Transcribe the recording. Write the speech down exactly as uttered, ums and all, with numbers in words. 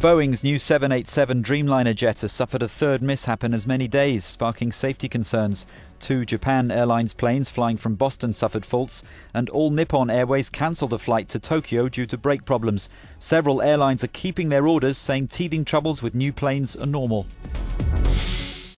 Boeing's new seven eighty-seven Dreamliner jet has suffered a third mishap in as many days, sparking safety concerns. Two Japan Airlines planes flying from Boston suffered faults, and All Nippon Airways cancelled a flight to Tokyo due to brake problems. Several airlines are keeping their orders, saying teething troubles with new planes are normal.